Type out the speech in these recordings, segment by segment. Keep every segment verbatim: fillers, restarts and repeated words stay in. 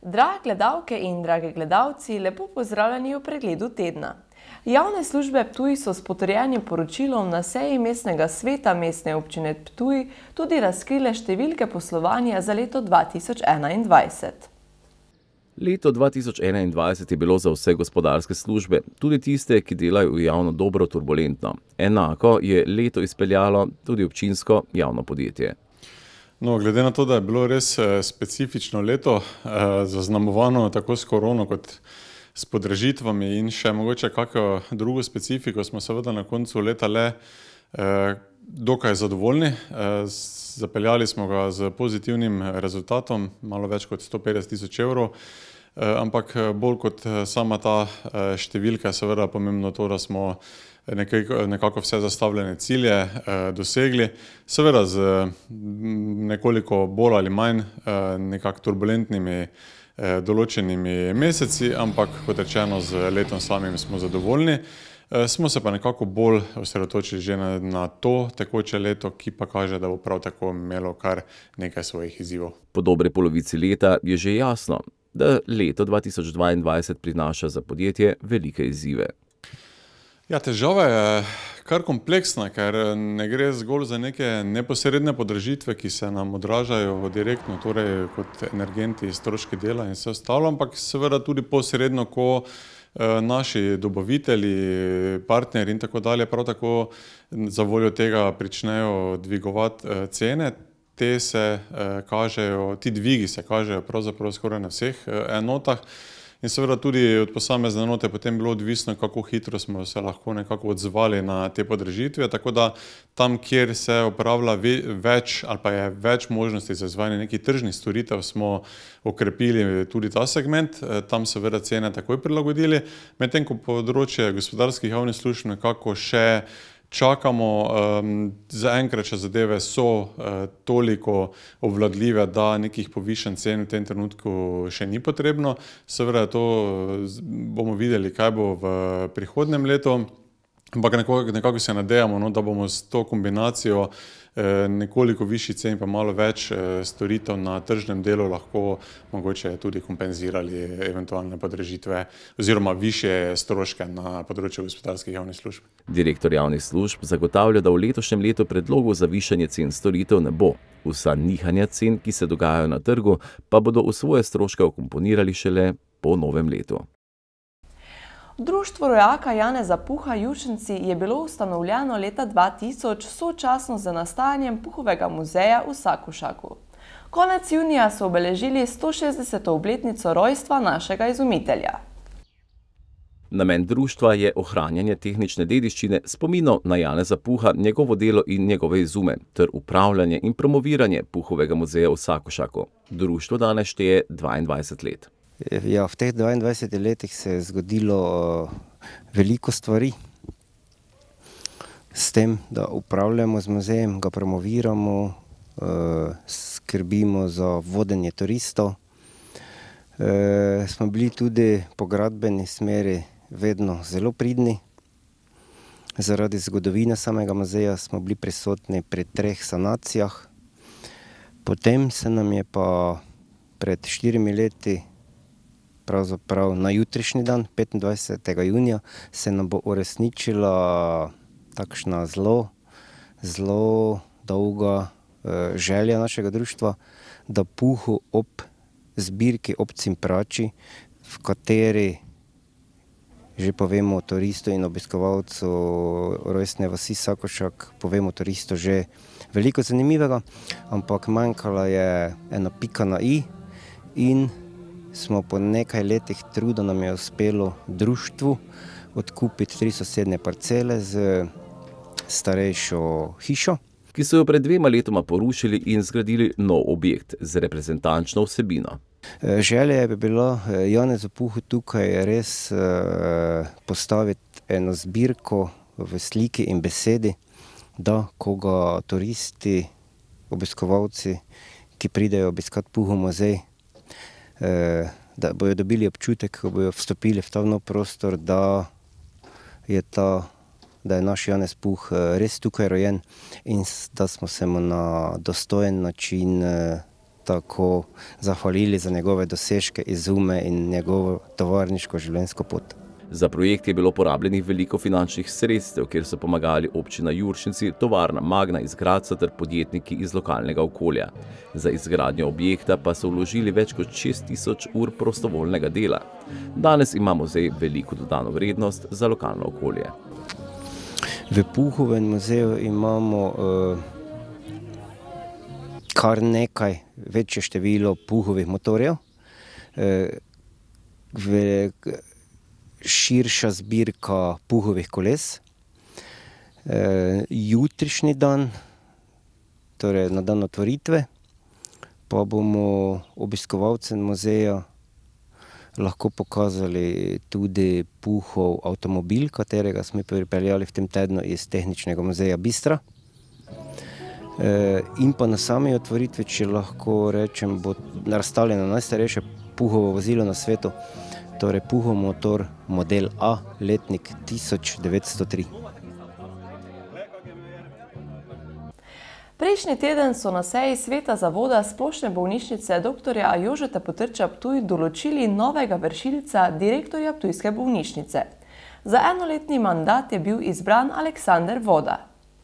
Drage gledalke in dragi gledalci, lepo pozdravljeni v pregledu tedna. Javne službe Ptuj so s potrjenim poročilom na seji mestnega sveta Mestne občine Ptuj tudi razkrile številke poslovanja za leto dva tisoč enaindvajset. Leto dva tisoč enaindvajset je bilo za vse gospodarske službe, tudi tiste, ki delajo v javno dobro, turbulentno. Enako je leto izpeljalo tudi občinsko javno podjetje. No, glede na to, da je bilo res specifično leto, zaznamovano tako s korono kot s podražitvami in še mogoče kakšno drugo specifiko, smo seveda na koncu leta le dokaj zadovoljni. Zapeljali smo ga z pozitivnim rezultatom, malo več kot sto petdeset tisoč evrov, ampak bolj kot sama ta številka je seveda pomembno to, da smo nekako vse zastavljene cilje dosegli, seveda z nekoliko bolj ali manj nekako turbulentnimi določenimi meseci, ampak kot rečeno, z letom samim smo zadovoljni. Smo se pa nekako bolj osredotočili že na, na to tekoče leto, ki pa kaže, da bo prav tako imelo kar nekaj svojih izzivov. Po dobri polovici leta je že jasno, da leto dva tisoč dvaindvajset prinaša za podjetje velike izzive. Ja, težava je kar kompleksna, ker ne gre zgolj za neke neposredne podražitve, ki se nam odražajo direktno, torej kot energenti, stroški dela in vse ostalo, ampak seveda tudi posredno, ko naši dobavitelji, partnerji in tako dalje prav tako za voljo tega pričnejo dvigovati cene. Te se kažejo, ti dvigi se kažejo pravzaprav skoraj na vseh enotah. In seveda tudi od posamezne enote potem bilo odvisno, kako hitro smo se lahko nekako odzvali na te podražitve, tako da tam, kjer se upravlja več ali pa je več možnosti za izvajanje nekih tržnih storitev, smo okrepili tudi ta segment, tam seveda cene takoj prilagodili, medtem ko področje gospodarskih javnih služb nekako še čakamo, zaenkrat še zadeve so toliko obvladljive, da nekih povišanj cen v tem trenutku še ni potrebno. Seveda to bomo videli, kaj bo v prihodnjem letu, ampak nekako se nadejamo, no, da bomo s to kombinacijo nekoliko višji cen pa malo več storitev na tržnem delu lahko mogoče tudi kompenzirali eventualne podražitve oziroma višje stroške na področju gospodarskih javnih služb. Direktor javnih služb zagotavlja, da v letošnjem letu predlogov za višanje cen storitev ne bo. Vsa nihanja cen, ki se dogajajo na trgu, pa bodo v svoje stroške vkomponirali šele po novem letu. Društvo rojaka Janeza Puha Jušenci je bilo ustanovljeno leta dva tisoč sočasno z nastajanjem Puhovega muzeja v Sakušaku. Konec junija so obeležili sto šestdeseto obletnico rojstva našega izumitelja. Namen društva je ohranjanje tehnične dediščine, spominov na Janeza Puha, njegovo delo in njegove izume, ter upravljanje in promoviranje Puhovega muzeja v Sakušaku. Društvo danes šteje dvaindvajset let. Ja, v teh dvaindvajsetih letih se je zgodilo uh, veliko stvari. S tem, da upravljamo z muzejem, ga promoviramo, uh, skrbimo za vodenje turistov. Uh, smo bili tudi po gradbeni smeri vedno zelo pridni. Zaradi zgodovine samega muzeja smo bili prisotni pri treh sanacijah. Potem se nam je pa pred štirimi leti pravzaprav na jutrišnji dan, petindvajsetega junija, se nam bo uresničila takšna zelo, zelo dolga eh, želja našega društva, da Puhu ob zbirki, ob Cimprači, v kateri že povemo turistu in obiskovalcu rojstne vasi Sakušak, povemo turistu že veliko zanimivega, ampak manjkala je ena pika na i in smo po nekaj letih truda nam je uspelo društvu odkupiti tri sosednje parcele z starejšo hišo, ki so jo pred dvema letoma porušili in zgradili nov objekt z reprezentančno vsebino. Želja bi bilo Janezu Puhu tukaj res postaviti eno zbirko v sliki in besedi, da ko ga turisti, obiskovalci, ki pridejo obiskati Puhov muzej, da bojo dobili občutek, ko bojo vstopili v ta nov prostor, da je, ta, da je naš Janez Puh res tukaj rojen in da smo se mu na dostojen način tako zahvalili za njegove dosežke, izume in njegovo tovarniško življenjsko pot. Za projekt je bilo porabljenih veliko finančnih sredstev, kjer so pomagali občina Juršinci, tovarna Magna iz Gradca ter podjetniki iz lokalnega okolja. Za izgradnjo objekta pa so vložili več kot šest tisoč ur prostovoljnega dela. Danes ima muzej veliko dodano vrednost za lokalno okolje. V Puhovem muzeju imamo uh, kar nekaj večje število puhovih motorjev, uh, v, širša zbirka puhovih koles. Uh, jutrišnji dan, torej na dan otvoritve, pa bomo obiskovalcem muzeja lahko pokazali tudi Puhov avtomobil, katerega smo pripeljali v tem tednu iz Tehničnega muzeja Bistra. E, in pa na sami otvoritvi, če lahko rečem, bo razstavljeno najstarejše Puhovo vozilo na svetu, torej Puhov motor model A, letnik tisoč devetsto tri. Prejšnji teden so na seji sveta zavoda Splošne bolnišnice doktorja Jožeta Potrča Ptuj določili novega vršilca direktorja Ptujske bolnišnice. Za enoletni mandat je bil izbran Aleksander Voda.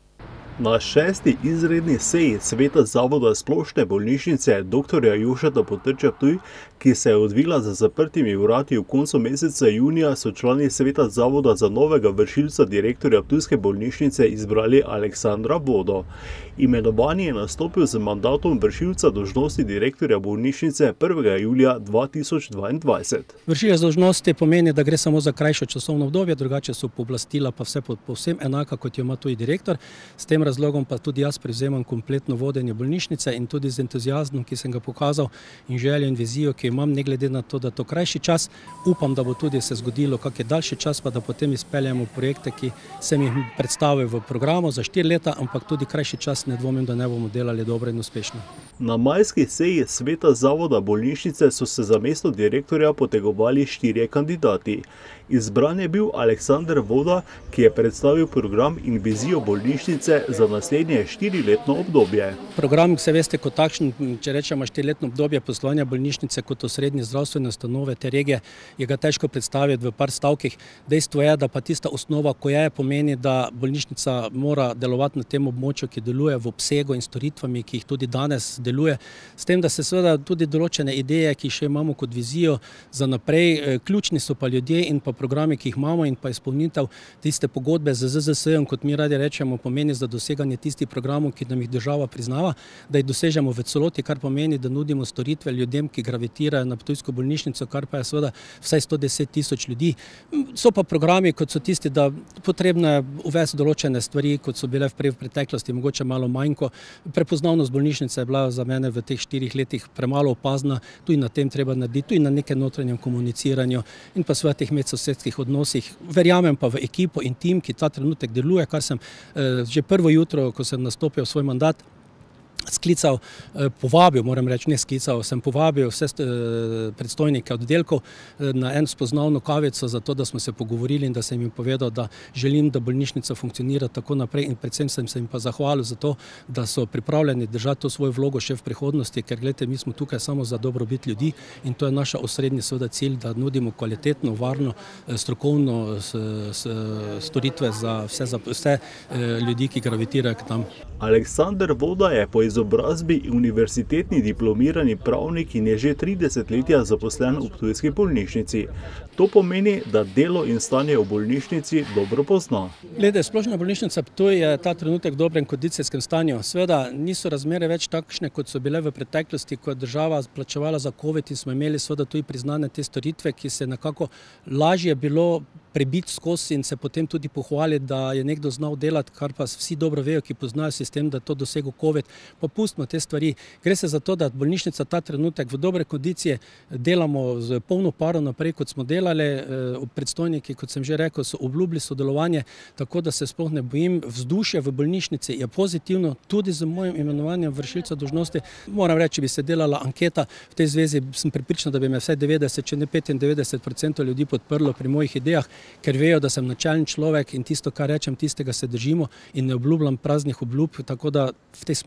Na šesti izredni seji sveta zavoda Splošne bolnišnice doktorja Jožeta Potrča Ptuj, ki se je odvila za zaprtimi vrati v koncu meseca junija, so člani sveta zavoda za novega vršilca direktorja Ptujske bolnišnice izbrali Aleksandra Vodo. Imenovani je nastopil z mandatom vršilca dolžnosti direktorja bolnišnice prvega julija dva tisoč dvaindvajset. Vršilec dolžnosti pomeni, da gre samo za krajšo časovno obdobje, drugače so pooblastila pa vse povsem enaka, kot jo ima tuji direktor. S tem razlogom pa tudi jaz prevzemam kompletno vodenje bolnišnice in tudi z entuziazmom, ki sem ga pokazal, in željo in vizijo, ki imam, ne glede na to, da to krajši čas, upam, da bo tudi se zgodilo kak je daljši čas, pa da potem izpeljamo projekte, ki sem jih predstavil v programu za štiri leta, ampak tudi krajši čas ne dvomim, da ne bomo delali dobro in uspešno. Na majski seji sveta zavoda bolnišnice so se za mesto direktorja potegovali štirje kandidati. Izbran je bil Aleksander Voda, ki je predstavil program in vizijo bolnišnice za naslednje štiriletno obdobje. Program, se veste, kot takšen, če rečemo štiriletno obdobje poslovanja bolnišnice kot osrednje zdravstvene ustanove te regije, je ga težko predstaviti v par stavkih. Dejstvo je, da pa tista osnova, ko je, pomeni, da bolnišnica mora delovati na tem območju, ki deluje v obsegu in storitvami, ki jih tudi danes deluje. S tem, da se seveda tudi določene ideje, ki še imamo kot vizijo za naprej, ključni so pa ljudje in pa programi, ki jih imamo, in pa izpolnitev tiste pogodbe z Z Z S-jem, kot mi radi rečemo, pomeni za doseganje tistih programov, ki nam jih država priznava, da jih dosežemo v celoti, kar pomeni, da nudimo storitve ljudem, ki gravitirajo na Ptujsko bolnišnico, kar pa je seveda vsaj sto deset tisoč ljudi. So pa programi, kot so tisti, da potrebno je uvesti določene stvari, kot so bile v preteklosti, mogoče malo manjko. Prepoznavnost bolnišnice je bila za mene v teh štirih letih premalo opazna, tudi na tem treba narediti, tudi na nekem notranjem komuniciranju in pa seveda teh medsosedskih odnosih. Verjamem pa v ekipo in tim, ki ta trenutek deluje, kar sem eh, že prvo jutro, ko sem nastopil svoj mandat, sklical, povabil, moram reči, ne sklical, sem povabil vse predstojnike oddelkov na eno spoznavno kavico, zato da smo se pogovorili in da sem jim povedal, da želim, da bolnišnica funkcionira tako naprej, in predvsem sem se jim pa zahvalil za to, da so pripravljeni držati to svojo vlogo še v prihodnosti, ker gledajte, mi smo tukaj samo za dobrobit ljudi in to je naša osrednji seveda cilj, da nudimo kvalitetno, varno, strokovno s, s, storitve za vse, za vse ljudi, ki gravitirajo k nam. Aleksander Voda je po izobrazbi univerzitetni diplomirani pravnik in je že tri desetletja zaposlen v Ptujski bolnišnici. To pomeni, da delo in stanje v bolnišnici dobro pozna. Glede, Splošna bolnišnica Ptuj je ta trenutek v dobrem kondicijskem stanju. Sveda niso razmere več takšne, kot so bile v preteklosti, ko je država plačevala za covid in smo imeli seveda tudi priznane te storitve, ki se nekako lažje bilo prebiti skozi in se potem tudi pohvaliti, da je nekdo znal delati, kar pa vsi dobro vejo, ki poznajo sistem, da to dosegel covid. Pa pustimo te stvari. Gre se za to, da bolnišnica ta trenutek v dobre kondicije delamo z polno paro naprej, kot smo delali. Predstojniki, kot sem že rekel, so obljubili sodelovanje, tako da se sploh ne bojim. Vzdušje v bolnišnici je pozitivno, tudi z mojim imenovanjem vršilca dolžnosti. Moram reči, bi se delala anketa v tej zvezi, sem prepričan, da bi me vsaj devetdeset, če ne petindevetdeset procentov ljudi podprlo pri mojih idejah, ker vejo, da sem načelni človek in tisto, kar rečem, tistega se držimo in ne obljubljam praznih obljub, tako da v tej smeri gremo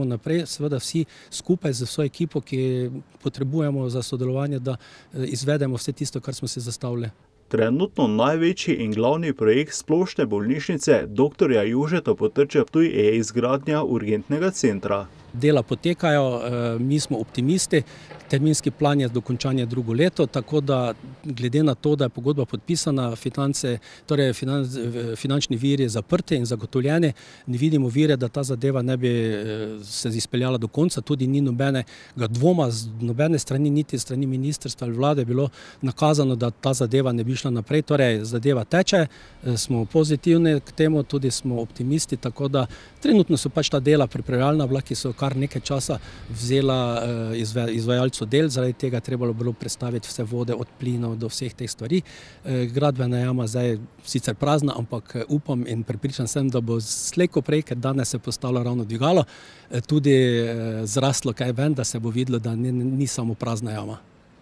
gremo naprej, seveda vsi skupaj z vso ekipo, ki potrebujemo za sodelovanje, da izvedemo vse tisto, kar smo si zastavili. Trenutno največji in glavni projekt splošne bolnišnice doktorja Jožeta Potrča Ptuj je izgradnja urgentnega centra. Dela potekajo, mi smo optimisti, terminski plan je dokončanje drugo leto, tako da glede na to, da je pogodba podpisana, finance, torej finančni viri zaprti in zagotovljeni, ne vidimo vire, da ta zadeva ne bi se izpeljala do konca, tudi ni nobenega dvoma z nobene strani, niti strani ministrstva ali vlade bilo nakazano, da ta zadeva ne bi šla naprej, torej zadeva teče, smo pozitivni k temu, tudi smo optimisti, tako da trenutno so pač ta dela pripravljalna bila, ki so kar nekaj časa vzela izvajalcu del, zaradi tega trebalo bilo predstaviti vse vode od plinov do vseh teh stvari. Gradbena jama zdaj sicer prazna, ampak upam in prepričan sem, da bo slej ko prej, ker danes se postavlja ravno dvigalo, tudi zraslo kaj ven, da se bo videlo, da ni, ni samo prazna jama.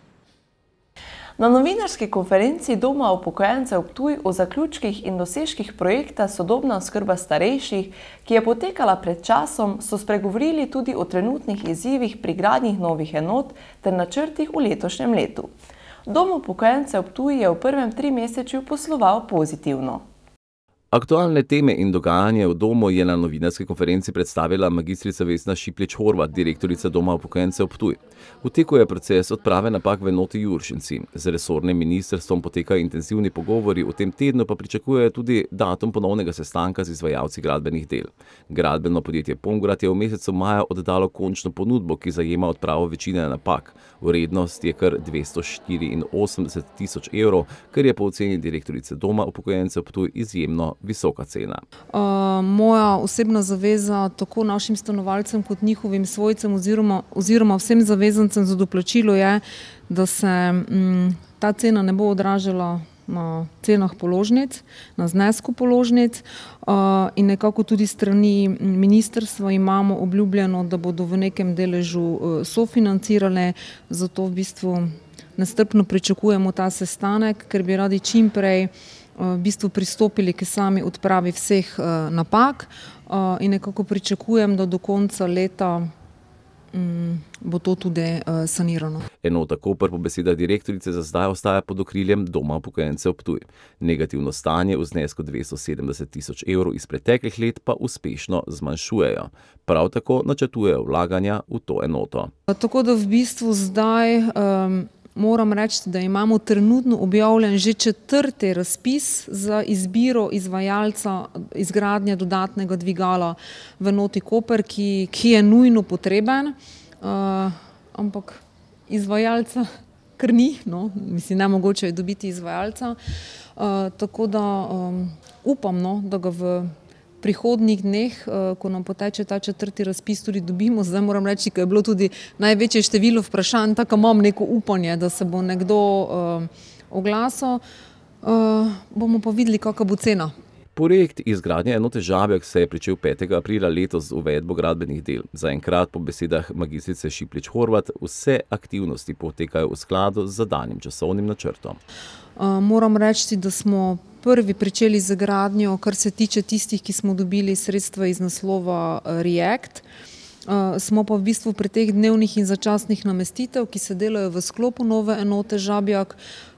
Na novinarski konferenci Doma upokojencev Ptuj o zaključkih in dosežkih projekta Sodobna oskrba starejših, ki je potekala pred časom, so spregovorili tudi o trenutnih izzivih pri gradnji novih enot ter načrtih v letošnjem letu. Dom upokojencev Ptuj je v prvem trimesečju posloval pozitivno. Aktualne teme in dogajanje v domu je na novinarski konferenci predstavila magistrica Vesna Šiplič-Horvat, direktorica Doma upokojencev Ptuj. V teku je proces odprave napak v enoti Juršinci. Z resornim ministrstvom potekajo intenzivni pogovori, v tem tednu pa pričakujejo tudi datum ponovnega sestanka z izvajalci gradbenih del. Gradbeno podjetje Pomgrad je v mesecu maja oddalo končno ponudbo, ki zajema odpravo večine napak. Vrednost je kar dvesto štiriinosemdeset tisoč evrov, kar je po oceni direktorice Doma upokojencev Ptuj izjemno visoka cena. Uh, moja osebna zaveza tako našim stanovalcem kot njihovim svojcem oziroma, oziroma vsem zavezancem za doplačilo je, da se um, ta cena ne bo odražala na cenah položnic, na znesku položnic uh, in nekako tudi strani ministrstva imamo obljubljeno, da bodo v nekem deležu uh, sofinancirale, zato v bistvu nestrpno pričakujemo ta sestanek, ker bi radi čim prej v bistvu pristopili k sami odpravi vseh uh, napak uh, in nekako pričakujem, da do konca leta um, bo to tudi uh, sanirano. Enota Koper po besedah direktorice za zdaj ostaja pod okriljem Doma upokojencev Ptuj. Negativno stanje v znesku dvesto sedemdeset tisoč evrov iz preteklih let pa uspešno zmanjšujejo. Prav tako načrtujejo vlaganja v to enoto. Tako da v bistvu zdaj um, moram reči, da imamo trenutno objavljen že četrti razpis za izbiro izvajalca izgradnje dodatnega dvigala v enoti Koper, ki, ki je nujno potreben, uh, ampak izvajalca kar ni, no, mislim, nemogoče je dobiti izvajalca, uh, tako da um, upam, no, da ga v prihodnjih dneh, ko nam poteče ta četrti razpis, tudi dobimo. Zdaj moram reči, ko je bilo tudi največje število vprašanj, tako imam neko upanje, da se bo nekdo uh, oglasil, uh, bomo pa videli, kakšna bo cena. Projekt izgradnje enote Žabjak se je pričel petega aprila letos z uvedbo gradbenih del. Zaenkrat po besedah magistrice Šiplič-Horvat vse aktivnosti potekajo v skladu z zadanim časovnim načrtom. Uh, moram reči, da smo prvi pričeli z gradnjo, kar se tiče tistih, ki smo dobili sredstva iz naslova React. Uh, smo pa v bistvu pri teh dnevnih in začasnih namestitev, ki se delajo v sklopu nove enote Žabjak,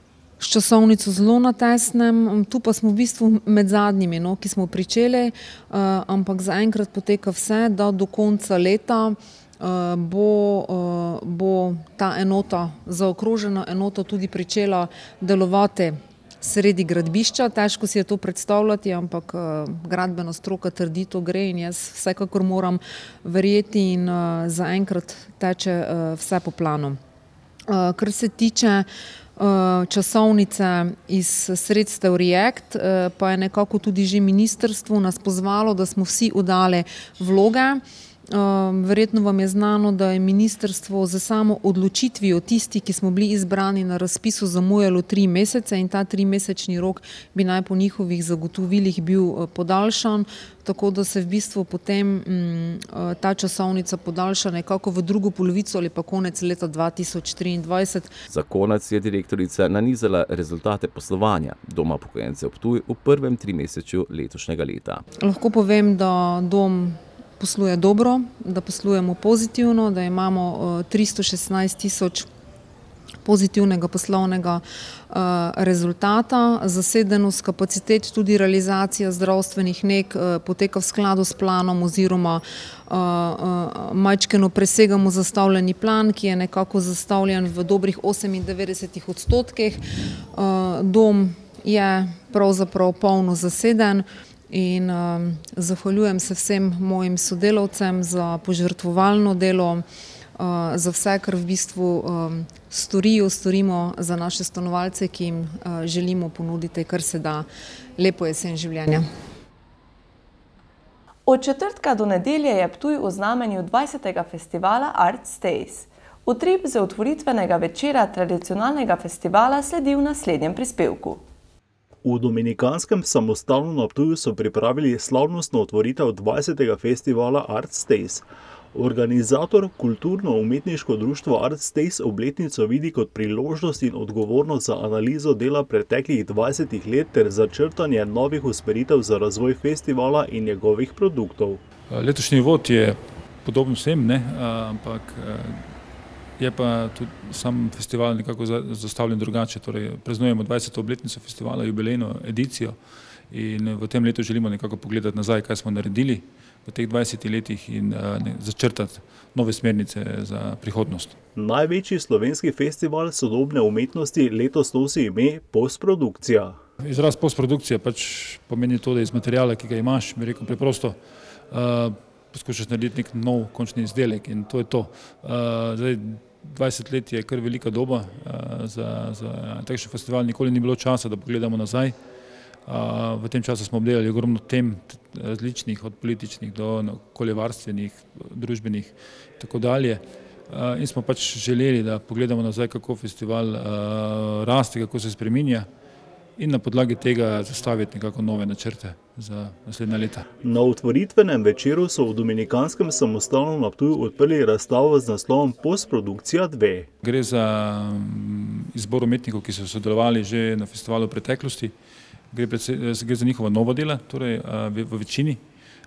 s časovnico zelo na tesnem. Tu pa smo v bistvu med zadnjimi, no, ki smo pričeli, uh, ampak zaenkrat poteka vse, da do konca leta uh, bo, uh, bo ta enota, zaokrožena enota tudi pričela delovati sredi gradbišča. Težko si je to predstavljati, ampak uh, gradbena stroka trdi, to gre in jaz vsekakor moram verjeti in uh, zaenkrat teče uh, vse po planu. Uh, kar se tiče uh, časovnice iz sredstev React, uh, pa je nekako tudi že ministrstvo nas pozvalo, da smo vsi oddali vloge. Verjetno vam je znano, da je ministrstvo za samo odločitvijo tisti, ki smo bili izbrani na razpisu, zamujalo tri mesece in ta trimesečni rok bi naj po njihovih zagotovilih bil podaljšan, tako da se v bistvu potem ta časovnica podaljša nekako v drugo polovico ali pa konec leta dva tisoč triindvajset. Za konec je direktorica nanizala rezultate poslovanja Doma upokojencev Ptuj v prvem trimesečju letošnjega leta. Lahko povem, da dom posluje dobro, da poslujemo pozitivno, da imamo tristo šestnajst tisoč pozitivnega poslovnega rezultata. Zasedenost kapacitet, tudi realizacija zdravstvenih neg poteka v skladu s planom oziroma majčkeno presegamo zastavljeni plan, ki je nekako zastavljen v dobrih osemindevetdesetih odstotkih. Dom je pravzaprav polno zaseden in zahvaljujem se vsem mojim sodelavcem za požrtvovalno delo, za vse, kar v bistvu storijo, storimo za naše stanovalce, ki jim želimo ponuditi kar se da lepo jesen življenja. Od četrtka do nedelje je Ptuj v znamenju dvajsetega festivala Art Stays. Utrip z otvoritvenega večera tradicionalnega festivala sledi v naslednjem prispevku. V Dominikanskem samostanu na Ptuju so pripravili slavnostno otvoritev dvajsetega festivala Art Stays. Organizator, kulturno-umetniško društvo Art Stays, obletnico vidi kot priložnost in odgovornost za analizo dela preteklih dvajsetih let ter za črtanje novih usmeritev za razvoj festivala in njegovih produktov. Letošnji vod je podoben vsem, ne? Ampak je pa tudi sam festival nekako zastavljen drugače. Torej, praznujemo dvajseto obletnico festivala, jubilejno edicijo, in v tem letu želimo nekako pogledati nazaj, kaj smo naredili v teh dvajsetih letih in začrtati nove smernice za prihodnost. Največji slovenski festival sodobne umetnosti letos nosi ime postprodukcija. Izraz postprodukcija pač pomeni to, da iz materijala, ki ga imaš, bi rekel preprosto, poskušaš narediti nek nov končni izdelek, in to je to. Zdaj, dvajset let je kar velika doba za, za takšen festival, nikoli ni bilo časa, da pogledamo nazaj. V tem času smo obdelali ogromno tem različnih, od političnih do okoljevarstvenih, družbenih in tako dalje. In smo pač želeli, da pogledamo nazaj, kako festival raste, kako se spreminja, in na podlagi tega zastaviti nekako nove načrte za naslednja leta. Na otvoritvenem večeru so v Dominikanskem samostanu na Ptuju odprli razstavo z naslovom Postprodukcija dve. Gre za izbor umetnikov, ki so sodelovali že na festivalu v preteklosti. Gre, gre za njihova nova dela, torej v večini,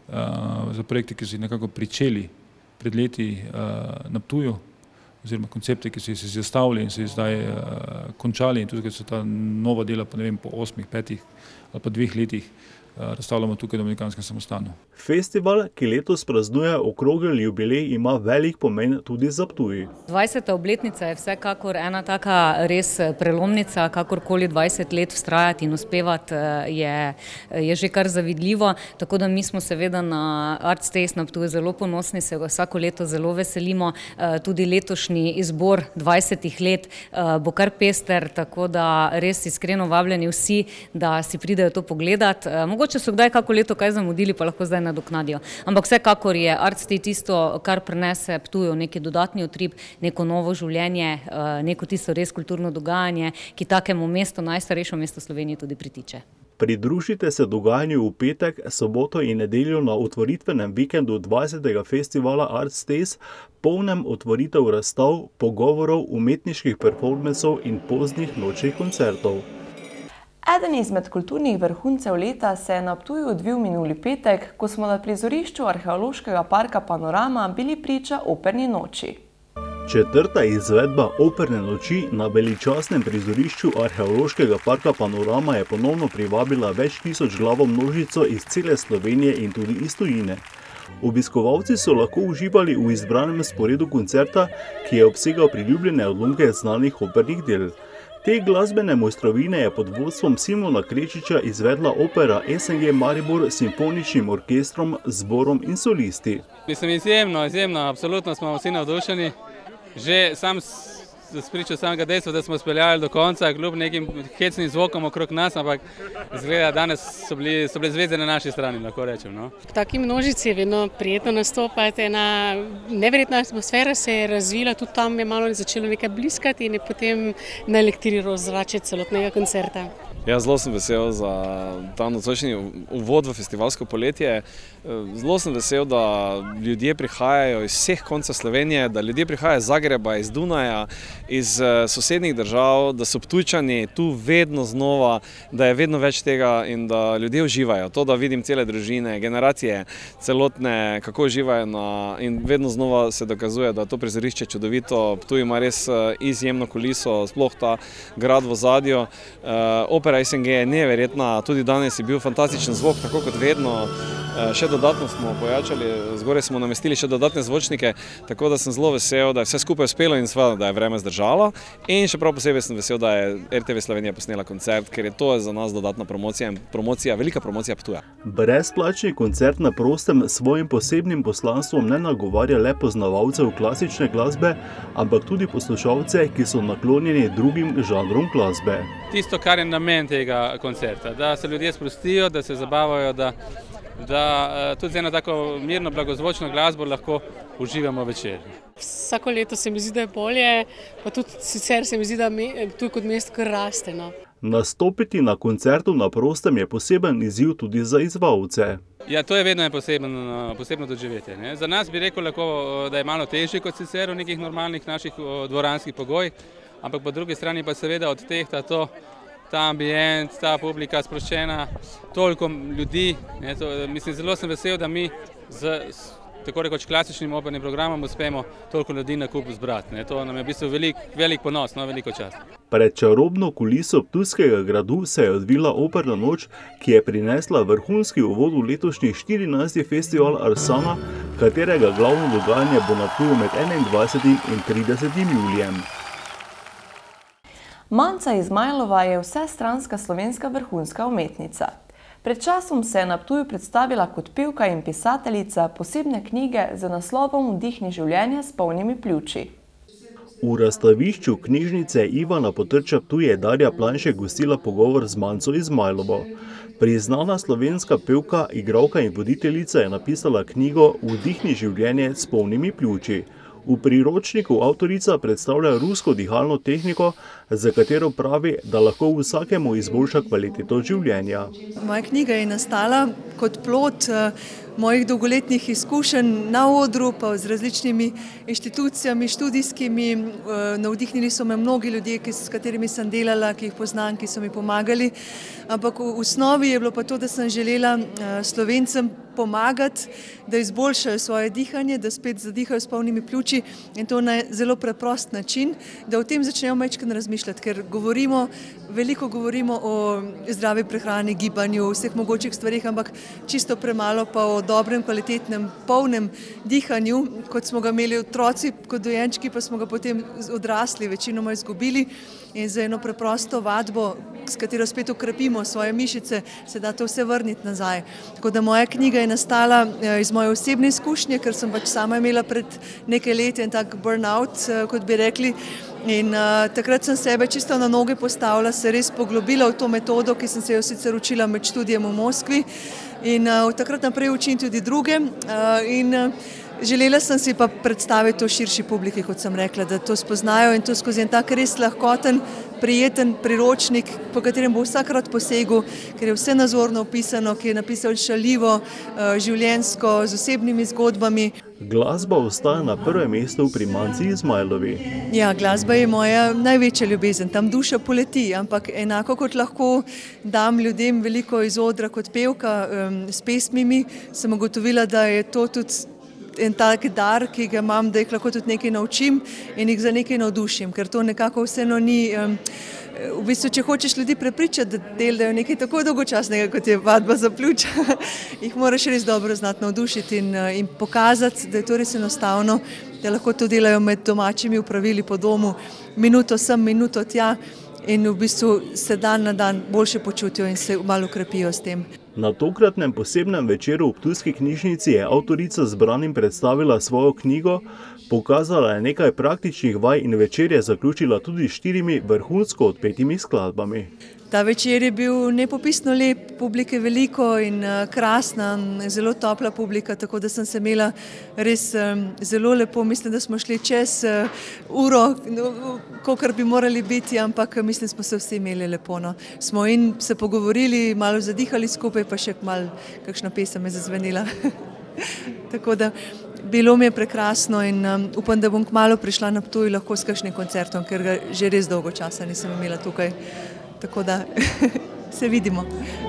za projekte, ki so jih nekako pričeli pred leti na Ptuju, oziroma koncepte, ki so jih zastavili in so jih zdaj končali, in tudi so ta nova dela po, ne vem, po osmih, petih ali pa dveh letih razstavljamo tukaj v Dominikanskem samostanu. Festival, ki letos praznuje okrogel jubilej, ima velik pomen tudi za Ptuj. dvajseta obletnica je vsekakor ena taka res prelomnica, kakorkoli dvajset let vztrajati in uspevati je, je že kar zavidljivo. Tako da mi smo seveda na Art Stays na Ptuju zelo ponosni, se vsako leto zelo veselimo. Tudi letošnji izbor dvajsetih let bo kar pester, tako da res iskreno vabljeni vsi, da si pridejo to pogledati. Mogoče so kdaj kako leto kaj zamudili, pa lahko zdaj nadoknadijo. Ampak vsekakor je Art Stay tisto, kar prinese Ptuju neki dodatni utrip, neko novo življenje, neko tisto res kulturno dogajanje, ki takemu mestu, najstarejšo mesto Slovenije, tudi pritiče. Pridružite se dogajanju v petek, soboto in nedeljo na otvoritvenem vikendu dvajsetega festivala Art Stays, polnem otvoritev razstav, pogovorov, umetniških performansov in poznih nočnih koncertov. Eden izmed kulturnih vrhuncev leta se je na Ptuju odvil minuli petek, ko smo na prizorišču arheološkega parka Panorama bili priča operni noči. Četrta izvedba operne noči na veličastnem prizorišču arheološkega parka Panorama je ponovno privabila več tisoč glavo množico iz cele Slovenije in tudi iz tujine. Obiskovalci so lahko uživali v izbranem sporedu koncerta, ki je obsegal priljubljene odlomke znanih opernih del. Te glasbene mojstrovine je pod vodstvom Simona Krečiča izvedla opera S N G Maribor s simfoničnim orkestrom, zborom in solisti. Mislim, izjemno, izjemno, absolutno smo vsi navdušeni. Že sam spričal samega dejstva, da smo speljali do konca, kljub nekim hecnim zvokom okrog nas, ampak izgleda, danes so bili, so bile zvezde na naši strani, lahko rečem. No? V taki množici je vedno prijetno nastopati, ena neverjetna atmosfera se je razvila, tudi tam je malo začelo nekaj bliskati in je potem naelektriral zrače celotnega koncerta. Ja, zelo sem vesel za ta nocojšnji uvod v festivalsko poletje. Zelo sem vesel, da ljudje prihajajo iz vseh koncev Slovenije, da ljudje prihajajo iz Zagreba, iz Dunaja iz sosednjih držav, da so Ptujčani tu vedno znova, da je vedno več tega in da ljudje uživajo. To, da vidim cele družine, generacije celotne, kako uživajo na, in vedno znova se dokazuje, da je to prizorišče čudovito. Ptuj ima res izjemno kuliso, sploh ta grad v ozadju. Opera S N G je neverjetna, tudi danes je bil fantastičen zvok, tako kot vedno. Še dodatno smo pojačali, zgoraj smo namestili še dodatne zvočnike, tako da sem zelo vesel, da je vse skupaj uspelo in seveda, da je vreme zdržalo. In še prav posebej sem vesel, da je R T V Slovenija posnela koncert, ker je to za nas dodatna promocija in promocija, velika promocija Ptuja. Brezplačni koncert na prostem s svojim posebnim poslanstvom ne nagovarja le poznavalcev klasične glasbe, ampak tudi poslušalce, ki so naklonjeni drugim žanrom glasbe. Tisto, kar je namen tega koncerta, da se ljudje sprostijo, da se zabavajo, da da tudi z eno tako mirno, blagozvočno glasbo lahko uživamo večer. Vsako leto se mi zdi, da je bolje, pa tudi sicer se mi zdi, da Ptuj kot mesto kar raste. No. Nastopiti na koncertu na prostem je poseben izziv tudi za izvajalce. Ja, to je vedno posebno, posebno doživetje. Ne. Za nas bi rekel lahko, da je malo težje kot sicer v nekih normalnih naših dvoranskih pogojih, ampak po drugi strani pa seveda odtehta to, ta ambient, ta publika sproščena, toliko ljudi. Ne, to, mislim, zelo sem vesel, da mi z tako rekoč klasičnim opernim programom uspemo toliko ljudi na kup zbrati. Ne. To nam je v bistvu velik, velik ponos, no, veliko čast. Pred čarobno kuliso Ptujskega gradu se je odvila operna noč, ki je prinesla vrhunski uvod v letošnji štirinajsti festival Arsana, katerega glavno dogajanje bo na Ptuju med enaindvajsetim in tridesetim julijem. Manca Izmajlova je vsestranska slovenska vrhunska umetnica. Pred časom se je na Ptuju predstavila kot pevka in pisateljica posebne knjige z naslovom Vdihni življenje s polnimi pljuči. V razstavišču knjižnice Ivana Potrča Ptuj je Darja Planšek gostila pogovor z Manco Izmajlovo. Priznana slovenska pevka, igralka in voditeljica je napisala knjigo Vdihni življenje s polnimi pljuči. V priročniku avtorica predstavlja rusko dihalno tehniko, za katero pravi, da lahko vsakemu izboljša kvaliteto življenja. Moja knjiga je nastala kot plod mojih dolgoletnih izkušenj na odru, pa z različnimi inštitucijami, študijskimi. Navdihnili so me mnogi ljudje, s katerimi sem delala, ki jih poznam, ki so mi pomagali. Ampak v osnovi je bilo pa to, da sem želela Slovencem pomagati, da izboljšajo svoje dihanje, da spet zadihajo s polnimi pljuči in to na zelo preprost način, da o tem začnejo majčkeno razmišljati, ker govorimo, veliko govorimo o zdravi prehrani, gibanju, vseh mogočih stvarih, ampak čisto premalo pa o dobrem, kvalitetnem, polnem dihanju, kot smo ga imeli otroci, kot dojenčki, pa smo ga potem odrasli večinoma izgubili in za eno preprosto vadbo, s katero spet okrepimo svoje mišice, se da to vse vrniti nazaj. Tako da moja knjiga je nastala iz moje osebne izkušnje, ker sem pač sama imela pred nekaj leti en tak burnout, kot bi rekli, in uh, takrat sem sebe čisto na noge postavila, se res poglobila v to metodo, ki sem se jo sicer učila med študijem v Moskvi in uh, od takrat naprej učim tudi druge uh, in uh, želela sem si pa predstaviti to širši publiki, kot sem rekla, da to spoznajo in to skozi en tak res lahkoten, prijeten priročnik, po katerem bo vsak rad posegel, ker je vse nazorno opisano, ki je napisal šaljivo, življenjsko, z osebnimi zgodbami. Glasba ostaja na prvem mestu pri Manci Izmajlovi. Ja, glasba je moja največja ljubezen, tam duša poleti, ampak enako kot lahko dam ljudem veliko iz odra kot pevka um, s pesmimi, sem ugotovila, da je to tudi en tak dar, ki ga imam, da jih lahko tudi nekaj naučim in jih za nekaj navdušim, ker to nekako vseeno ni, um, v bistvu, če hočeš ljudi prepričati, da delajo nekaj tako dolgočasnega, kot je vadba za pljuča, jih moraš res dobro znati navdušiti in, in pokazati, da je to res enostavno, da lahko to delajo med domačimi upravili po domu, minuto sem, minuto tja in v bistvu se dan na dan boljše počutijo in se malo ukrepijo s tem. Na tokratnem posebnem večeru v Ptujski knjižnici je avtorica zbranim predstavila svojo knjigo, pokazala je nekaj praktičnih vaj in večer je zaključila tudi štirimi vrhunsko odpetimi skladbami. Ta večer je bil nepopisno lep, publike veliko in krasna, zelo topla publika, tako da sem se imela res zelo lepo. Mislim, da smo šli čez uro, kolikor bi morali biti, ampak mislim, smo se vsi imeli lepo. No. Smo in se pogovorili, malo zadihali skupaj, pa še malo kakšna pesem je zazvenila. Tako da bilo mi je prekrasno in um, upam, da bom kmalu prišla na Ptuj lahko s kakšnim koncertom, ker ga že res dolgo časa nisem imela tukaj. Tako da se vidimo.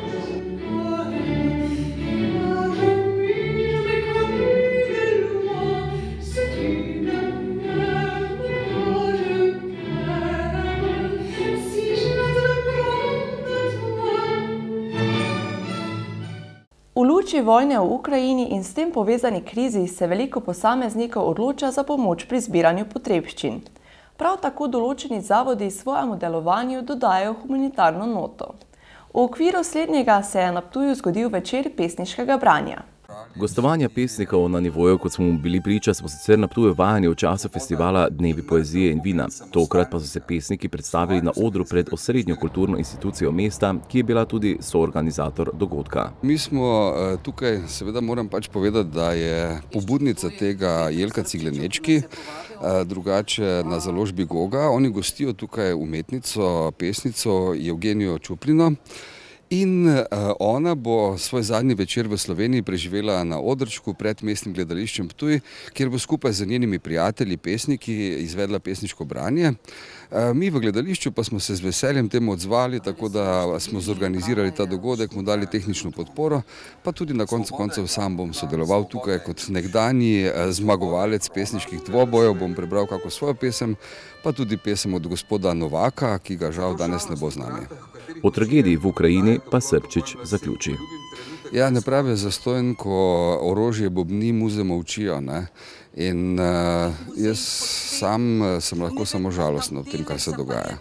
V luči vojne v Ukrajini in s tem povezani krizi se veliko posameznikov odloča za pomoč pri zbiranju potrebščin. Prav tako določeni zavodi svojemu delovanju dodajo humanitarno noto. V okviru slednjega se je na Ptuju zgodil večer pesniškega branja. Gostovanja pesnikov na nivoju, kot smo mu bili priča, smo sicer na Ptuju vajeni v času festivala Dnevi poezije in vina. Tokrat pa so se pesniki predstavili na odru pred osrednjo kulturno institucijo mesta, ki je bila tudi soorganizator dogodka. Mi smo tukaj, seveda moram pač povedati, da je pobudnica tega Jelka Ciglenečki, drugače na založbi Goga. Oni gostijo tukaj umetnico, pesnico Evgenijo Čuplino. In ona bo svoj zadnji večer v Sloveniji preživela na odrčku pred mestnim gledališčem Ptuj, kjer bo skupaj z njenimi prijatelji, pesniki, izvedla pesniško branje. Mi v gledališču pa smo se z veseljem temu odzvali, tako da smo zorganizirali ta dogodek, mu dali tehnično podporo, pa tudi na koncu koncev sam bom sodeloval tukaj kot nekdanji zmagovalec pesniških dvobojev, bom prebral kako svojo pesem, pa tudi pesem od gospoda Novaka, ki ga žal danes ne bo z nami. O tragediji v Ukrajini pa Srpčič zaključi. Ja, ne pravi zastojn, ko orožje bobni, muze molčijo, ne. In uh, jaz sam uh, sem lahko samo žalosten ob tem, kar se dogaja.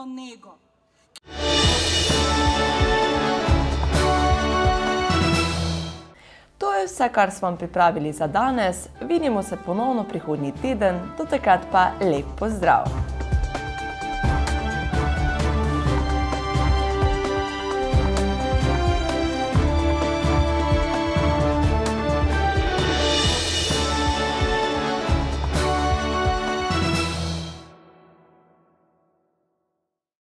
To je vse, kar smo vam pripravili za danes. Vidimo se ponovno prihodnji teden, do takrat pa lep pozdrav!